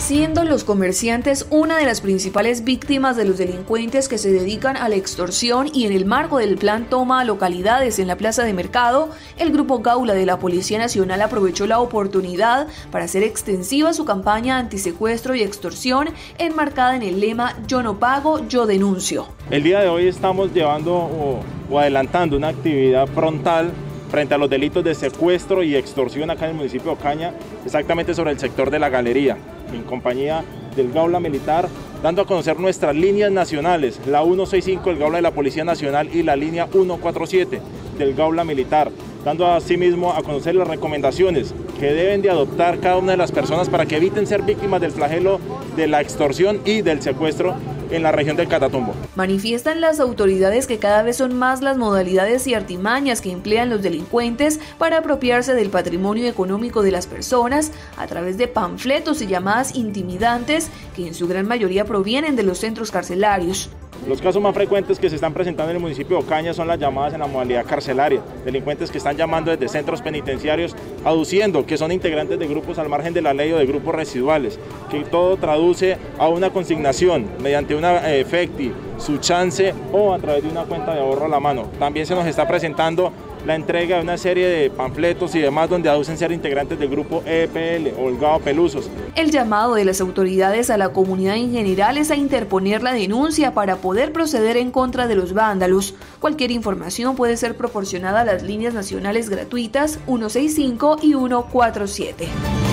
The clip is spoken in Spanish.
siendo los comerciantes una de las principales víctimas de los delincuentes que se dedican a la extorsión, y en el marco del plan Toma a Localidades en la Plaza de Mercado, el Grupo Gaula de la Policía Nacional aprovechó la oportunidad para hacer extensiva su campaña antisecuestro y extorsión, enmarcada en el lema "Yo no pago, yo denuncio". El día de hoy estamos llevando o adelantando una actividad frontal frente a los delitos de secuestro y extorsión acá en el municipio de Ocaña, exactamente sobre el sector de la Galería, en compañía del Gaula Militar, dando a conocer nuestras líneas nacionales, la 165 del Gaula de la Policía Nacional y la línea 147 del Gaula Militar, dando asimismo a conocer las recomendaciones que deben de adoptar cada una de las personas para que eviten ser víctimas del flagelo de la extorsión y del secuestro en la región del Catatumbo. Manifiestan las autoridades que cada vez son más las modalidades y artimañas que emplean los delincuentes para apropiarse del patrimonio económico de las personas a través de panfletos y llamadas intimidantes que en su gran mayoría provienen de los centros carcelarios. Los casos más frecuentes que se están presentando en el municipio de Ocaña son las llamadas en la modalidad carcelaria, delincuentes que están llamando desde centros penitenciarios aduciendo que son integrantes de grupos al margen de la ley o de grupos residuales, que todo traduce a una consignación mediante una efecti, su chance o a través de una cuenta de ahorro a la mano. También se nos está presentando la entrega de una serie de panfletos y demás donde aducen ser integrantes del grupo EPL o el GAO Pelusos. El llamado de las autoridades a la comunidad en general es a interponer la denuncia para poder proceder en contra de los vándalos. Cualquier información puede ser proporcionada a las líneas nacionales gratuitas 165 y 147.